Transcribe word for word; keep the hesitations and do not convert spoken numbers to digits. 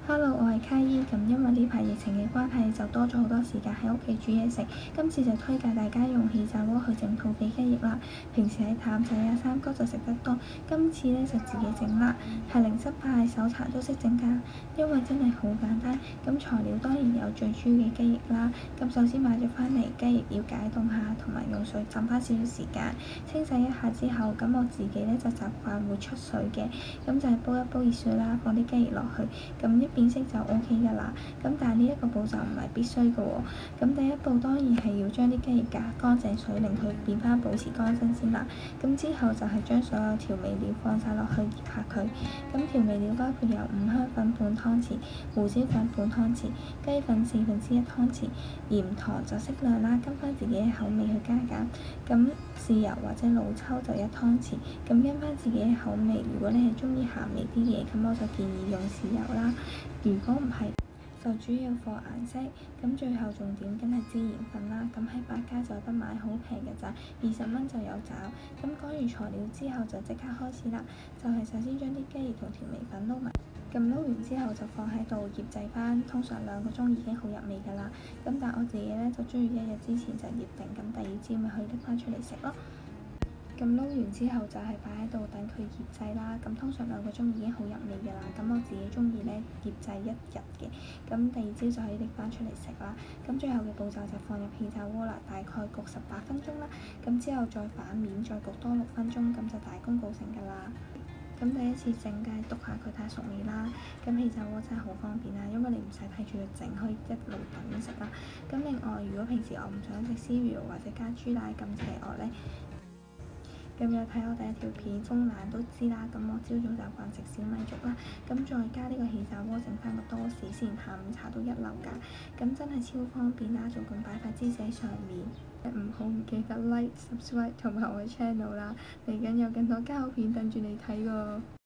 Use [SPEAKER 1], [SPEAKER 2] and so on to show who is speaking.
[SPEAKER 1] Hello，我係卡姨。咁因為呢排疫情嘅關係，就多咗好多時間喺屋企煮嘢食。今次就推介大家用氣炸鍋去整土匪雞翼啦。平時喺譚仔啊、三哥就食得多，今次呢就自己整啦。係零失敗，手殘都識整㗎，因為真係好簡單。咁材料當然有最主要嘅雞翼啦。咁首先買咗翻嚟，雞翼要解凍下，同埋用水浸翻少少時間，清洗一下之後，咁我自己呢就習慣會出水嘅。咁就係煲一煲熱水啦，放啲雞翼落去，咁一變色就 O K 㗎啦。咁但係呢一個步驟唔係必須嘅喎。咁第一步當然係要將啲雞翼隔乾淨水，令佢變翻保持乾身先啦。咁之後就係將所有調味料放晒落去醃下佢。咁調味料包括有五香粉半湯匙、胡椒粉半湯匙、雞粉四分之一湯匙、鹽糖就適量啦，跟翻自己嘅口味去加減。咁豉油或者老抽就一湯匙，咁跟翻自己嘅口味。如果你係中意鹹味啲嘢，咁我就建議用豉油啦。如果唔係，就主要放顏色。咁最後重點梗係孜然粉啦。咁喺百佳就有得買，好平嘅咋，二十蚊就有找。咁講完材料之後就即刻開始啦。就係首先將啲雞翼同調味粉撈埋，咁撈完之後就放喺度醃製翻，通常兩個鐘已經好入味㗎啦。咁但係我自己咧就中意一日之前就醃定，咁第二朝咪可以拎翻出嚟食咯。咁撈完之後就係擺喺度等佢醃製啦。咁通常兩個鐘已經好入味㗎啦。咁我自己中意咧醃製一日嘅，咁第二朝就可以拎翻出嚟食啦。咁最後嘅步驟就放入氣炸鍋啦，大概焗十八分鐘啦。咁之後再反面再焗多六分鐘，咁就大功告成㗎啦。咁第一次整梗係篤下佢睇熟未啦。咁氣炸鍋真係好方便啦，因為你唔使睇住佢整，可以一路等食啦。咁另外，如果平時我唔想食 cereal 或者加豬奶咁邪惡咧，咁有睇我第一條片風冷都知啦。咁我朝早習慣食小米粥啦，咁再加呢個氣炸鍋整翻個多士先，下午茶都一流㗎。咁真係超方便啦，仲咁擺塊芝士喺上面。唔好唔記得 like、subscribe 同埋我嘅 channel 啦，嚟緊有更多膠片等住你睇喎。